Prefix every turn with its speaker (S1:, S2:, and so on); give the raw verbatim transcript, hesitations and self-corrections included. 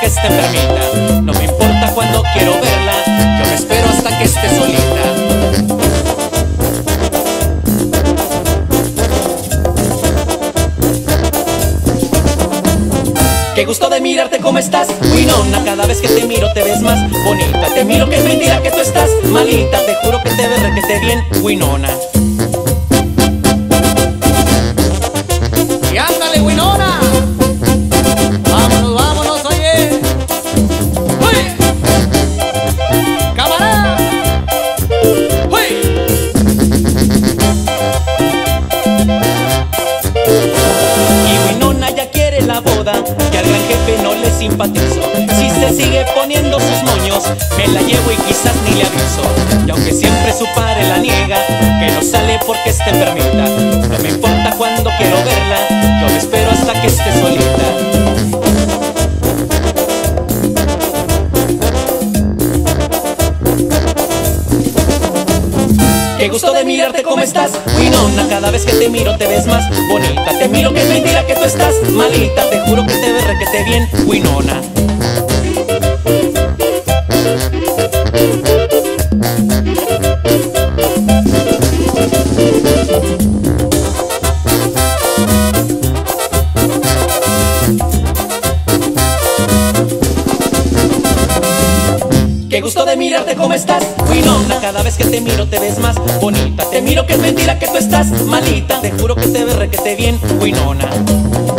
S1: porque esté enfermita. No me importa cuando quiero verla, yo me espero hasta que esté solita. Qué gusto de mirarte, ¿cómo estás? Winona, cada vez que te miro te ves más bonita. Te miro que es mentira que tú estás malita. Te juro que te ves requete bien, Winona.
S2: Y ándale, Winona. Vámonos, vámonos, oye. ¡Uy! ¡Camarada! ¡Uy!
S1: Y Winona ya quiere la boda, que al gran jefe no le simpatizo. Si se sigue poniendo sus moños, me la llevo y quizás ni le aviso. Y aunque siempre su padre la niega, que no sale porque esté enfermita, no me importa cuando quiero verla, yo me espero hasta que esté solita. Qué gusto de mirarte, ¿cómo estás? Winona, cada vez que te miro te ves más bonita. Te miro que es mentira que tú estás malita. Te juro que te ves requete bien, Winona. Qué gusto de mirarte, ¿cómo estás? Winona, cada vez que te miro te ves más bonita. Te miro que es mentira que tú estás malita. Te juro que te ves requete bien, Winona.